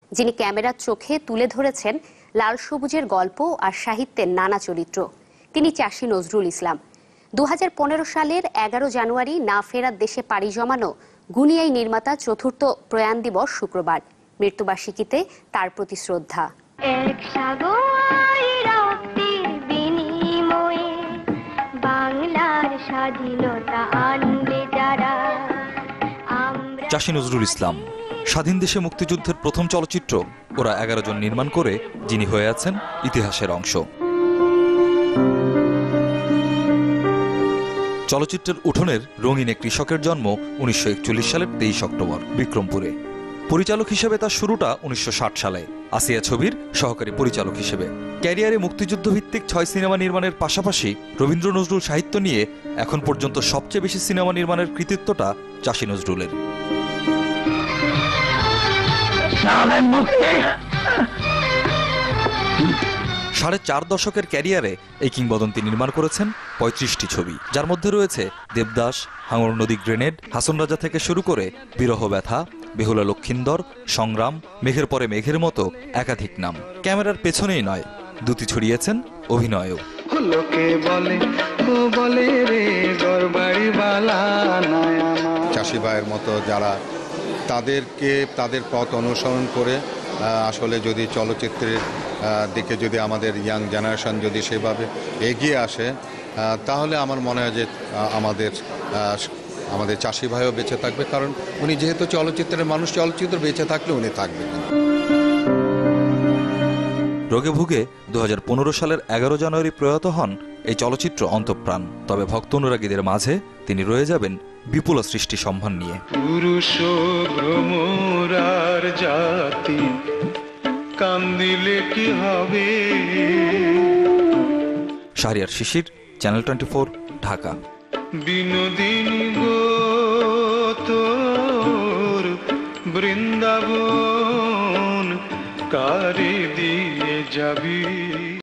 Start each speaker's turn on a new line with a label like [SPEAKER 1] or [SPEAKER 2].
[SPEAKER 1] যিনি ক্যামেরার চোখে তুলে ধরেছেন লাল সবুজের গল্প আর সাহিত্যের নানা চরিত্র। তিনি চাষী নজরুল ইসলাম। 2015 সালের 11 জানুয়ারি না ফেরার দেশে পাড়ি জমানো গুনিয়াই নির্মাতা চতুর্থ প্রয়াণ দিবস শুক্রবার। মৃত্যুবার্ষিকীতে তার প্রতি শ্রদ্ধা।
[SPEAKER 2] চাষী নজরুল ইসলাম স্বাধীন দেশে মুক্তিযুদ্ধের প্রথম চলচ্চিত্র ওরা 11 জন নির্মাণ করে যিনি হয়ে আছেন ইতিহাসের অংশ। চলচ্চিত্রের উঠোনের রঙিনে কৃষকের জন্ম 1941 সালের 23 অক্টোবর বিক্রমপুরে। পরিচালক হিসেবে তার শুরুটা 1960 সালে আসিয়া ছবির সহকারী পরিচালক হিসেবে। ক্যারিয়ারে মুক্তিযুদ্ধ ভিত্তিক 6 সিনেমা নির্মাণের পাশাপাশি রবীন্দ্র নজরুল সাহিত্য নিয়ে এখন পর্যন্ত সবচেয়ে বেশি সিনেমা নির্মাণের কৃতিত্বটা চাষী নজরুলের। 4.5 দশকের ক্যারিয়ারে এই কিংবদন্তি নির্মাণ করেছেন 35টি ছবি, যার মধ্যে রয়েছে দেবদাস, হাঙর নদী গ্রেনেড, হাসন রাজা থেকে শুরু করে বিরহ ব্যথা, বেহুলা লক্ষিন্দর, সংগ্রাম, মেঘের পরে মেঘের মতো একাধিক নাম। ক্যামেরার পেছনেই নয়, দুটি ছড়িয়েছেন অভিনয়ও।
[SPEAKER 3] চাষি ভাইয়ের মতো যারা তাদের পথ অনুসরণ করে আসলে যদি চলচ্চিত্রের দিকে যদি আমাদের ইয়াং জেনারেশন যদি সেভাবে এগিয়ে আসে, তাহলে আমার মনে হয় যে আমাদের চাষি ভাইও বেঁচে থাকবে। কারণ উনি যেহেতু চলচ্চিত্রের মানুষ, চলচ্চিত্র বেঁচে থাকলে উনি থাকবেন।
[SPEAKER 2] রোগে ভুগে 2015 সালের 11 জানুয়ারি প্রয়াত হন এই চলচ্চিত্র অন্তঃপ্রাণ। তবে ভক্ত অনুরাগীদের মাঝে তিনি রয়ে যাবেন বিপুল সৃষ্টি সম্মান নিয়ে।
[SPEAKER 4] পুরুষ ভ্রমরার জাতি কান্দিলে কি হবে।
[SPEAKER 2] শাহরিয়ার শিশির, চ্যানেল 24, ঢাকা।
[SPEAKER 4] বিনোদিনী গো তোর বৃন্দাবন কারে দিয়ে যাবি।